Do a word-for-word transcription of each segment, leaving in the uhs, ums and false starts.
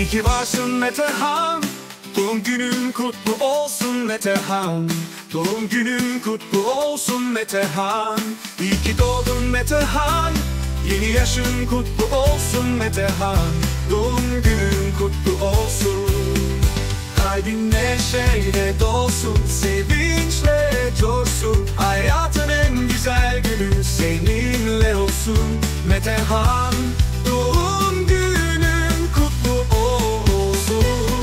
İyi ki varsın Metehan, doğum günün kutlu olsun Metehan. Doğum günün kutlu olsun Metehan. İyi ki doğdun Metehan, yeni yaşın kutlu olsun Metehan. Doğum günün kutlu olsun. Kalbin neşeyle dolsun, sevinçle coşsun. Hayatın en güzel günü seninle olsun Metehan. Doğum günün kutlu olsun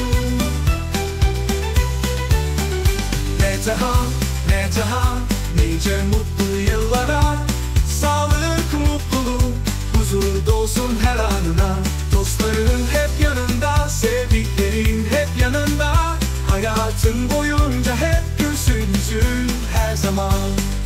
Metehan, Metehan. Nice mutlu yıllara, sağlık, mutluluk, huzur dolsun her anına. Dostların hep yanında, sevdiklerin hep yanında. Hayatın boyunca hep gülsün yüzün her zaman.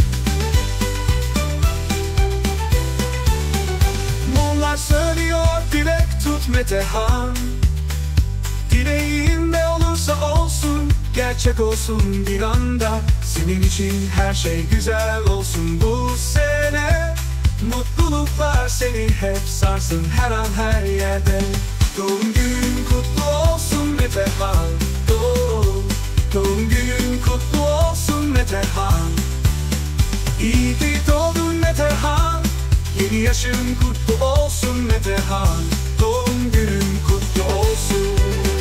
Mumlar sönüyor, dilek tut Metehan. Dileğin ne olursa olsun, gerçek olsun bir anda. Senin için her şey güzel olsun bu sene. Mutluluklar seni hep sarsın her an her yerde. Doğum günün kutlu olsun Metehan. Doğum, doğum günün kutlu olsun Metehan. İyi ki doğdun Metehan, yeni yaşın kutlu olsun Metehan. Doğum günün kutlu olsun.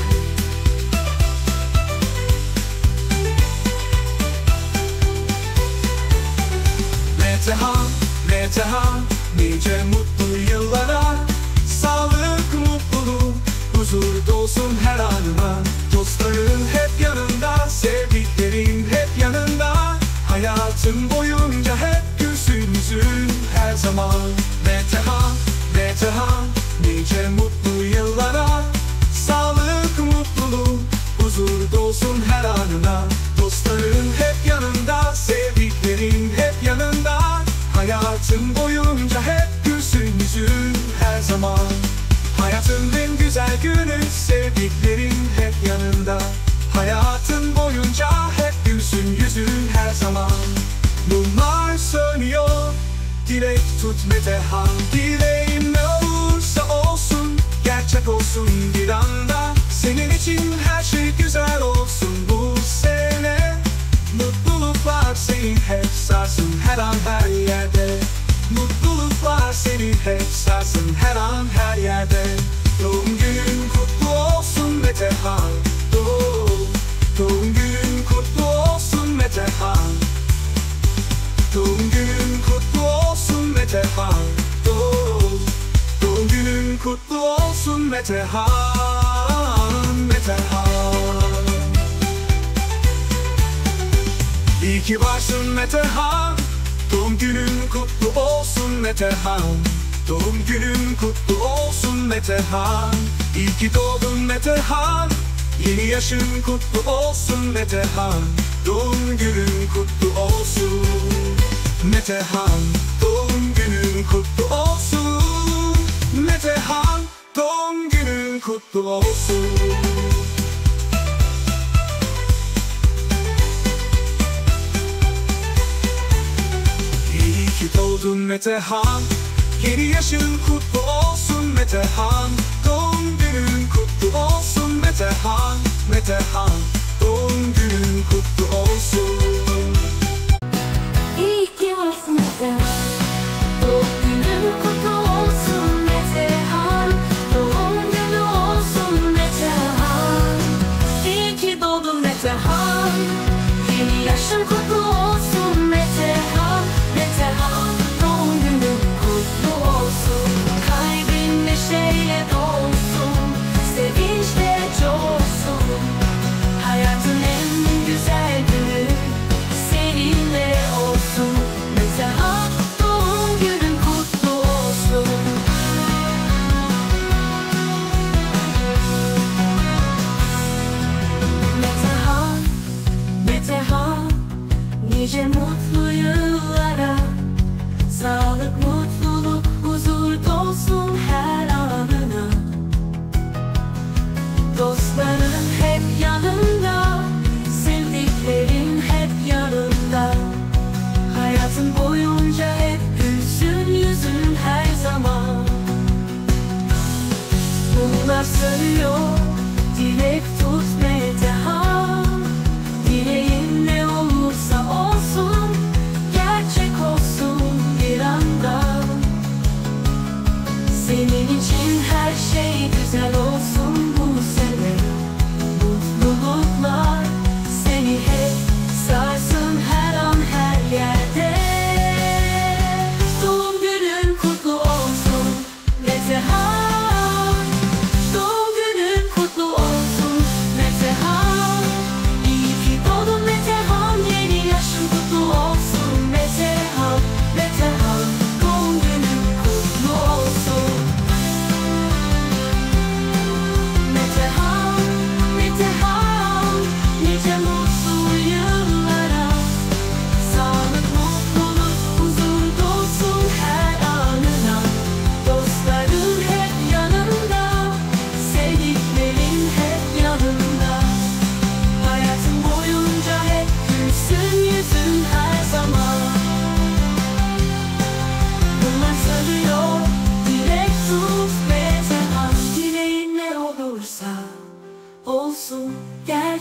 Metehan, Metehan. Nice mutlu yıllara, sağlık, mutluluk, huzur dolsun her anına. Dostların hep yanında, sevdiklerin hep yanında. Hayatın boyunca hep gülsün yüzün her zaman. Metehan, Metehan. Nice mutlu yıllara, sağlık, mutluluk, huzur dolsun her anına. Dostların hep yanında, sevdiklerin hep yanında. Hayatın boyunca hep gülsün yüzün her zaman. Hayatın en güzel günü, sevdiklerin hep yanında. Hayatın boyunca hep gülsün yüzün her zaman. Mumlar sönüyor, dilek tut Metehan. Dileğin ne olursa olsun, gerçek olsun bir anda. Senin için her şey güzel olsun bu sene. Mutluluklar seni hep sarsın her an her yerde. Mutluluklar seni hep sarsın her an her yerde. Doğum günün kutlu olsun Metehan. Doğum, doğum günün kutlu olsun Metehan. Doğum günün kutlu olsun Metehan. Doğum, doğum günün kutlu olsun Metehan. Metehan. İyi ki varsın Metehan, doğum günün kutlu olsun Metehan. Doğum günün kutlu olsun Metehan. İyi ki doğdun Metehan, yeni yaşın kutlu olsun Metehan. Doğum günün kutlu olsun Metehan. Doğum günün kutlu olsun Metehan. Doğum günün kutlu olsun. İyi ki doğdun Metehan, yeni yaşın kutlu olsun Metehan. Doğum günün kutlu olsun Metehan. Metehan, doğum günün kutlu olsun. İyi ki varsın Metehan, doğum günün kutlu olsun Metehan. Doğum günü olsun Metehan. İyi ki doğdun Metehan, yeni yaşın kutlu olsun Metehan. Metehan, doğum günün kutlu olsun. Kalbin neşeyle dolsun, sevinçle coşsun. Hayatın en güzel günü seninle olsun Metehan. Doğum günün kutlu olsun. Metehan, Metehan. Nice mutlu yıllara, sağlık, mutluluk, huzur dolsun her anına. Dostların hep yanında, sevdiklerin hep yanında. Hayatın boyunca hep gülsün yüzün her zaman. Mumlar sönüyor,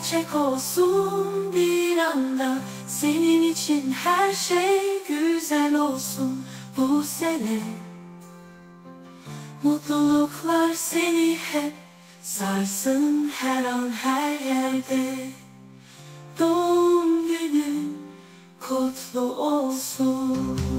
gerçek olsun bir anda. Senin için her şey güzel olsun bu sene. Mutluluklar seni hep sarsın her an her yerde. Doğum günün kutlu olsun.